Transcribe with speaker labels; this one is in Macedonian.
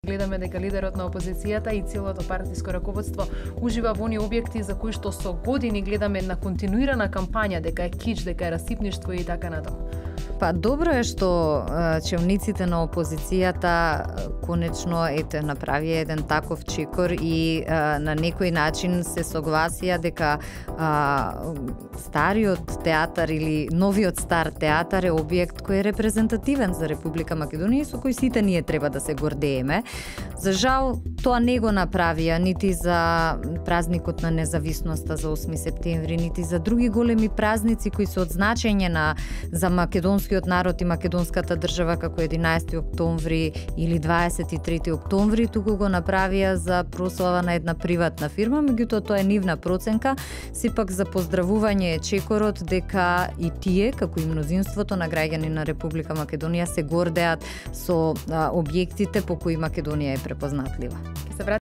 Speaker 1: Гледаме дека лидерот на опозицијата и целото партиско раководство ужива во оние објекти за кои што со години гледаме една континуирана кампања дека е кич, дека е расипништво и така натаму.
Speaker 2: Па добро е што челниците на опозицијата конечно направија еден таков чекор и на некој начин се согласија дека стариот театар или новиот стар театар е објект кој е репрезентативен за Република Македонија и со кој сите ние треба да се гордееме. За жал тоа не го направија нити за празникот на независноста за 8 септември, нити за други големи празници кои се од значење за македонскиот народ и македонската држава како 11 октомври или 23 октомври, туку го направија за прослава на една приватна фирма, меѓутоа тоа е нивна проценка. Сепак за поздравување е чекорот дека и тие, како и мнозинството на граѓани на Република Македонија се гордеат со објектите по кои Македонија е препознатлива.